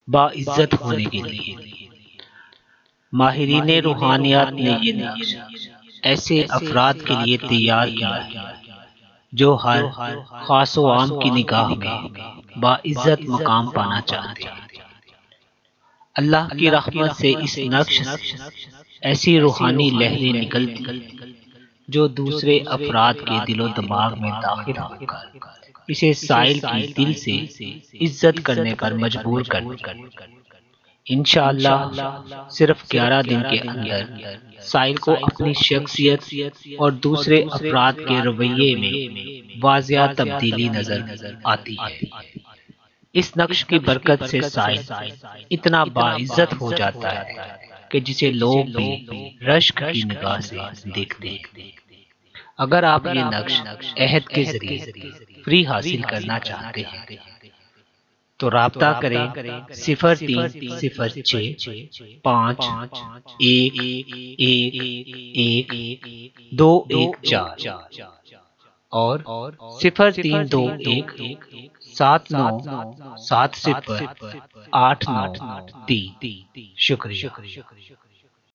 باعزت ہونے کے لیے۔ ماہرین روحانیات نے یہ نقش ایسے افراد کے لیے تیار کیا ہے جو ہر خاص و عام کی نگاہ میں باعزت مقام پانا چاہتے ہیں۔ اللہ کی رحمت سے اس نقش سے ایسی روحانی لہریں نکلتی جو دوسرے افراد کے دل و دماغ میں داخل ہو کر اسے سائل کی دل سے عزت کرنے پر مجبور کرتی ہے۔ انشاءاللہ صرف 11 دن کے اندر سائل کو اپنی شخصیت اور دوسرے افراد کے رویے میں واضح تبدیلی نظر آتی ہے۔ اس نقش کی برکت سے سائل اتنا باعزت ہو جاتا ہے کہ جسے لوگ بھی رشک کی نگاہ سے دیکھتے ہیں۔ اگر آپ یہ نقش عہد کے ذریعے فری حاصل کرنا چاہتے ہیں تو رابطہ کریں 030651111214 اور 032179708993۔ شکریہ۔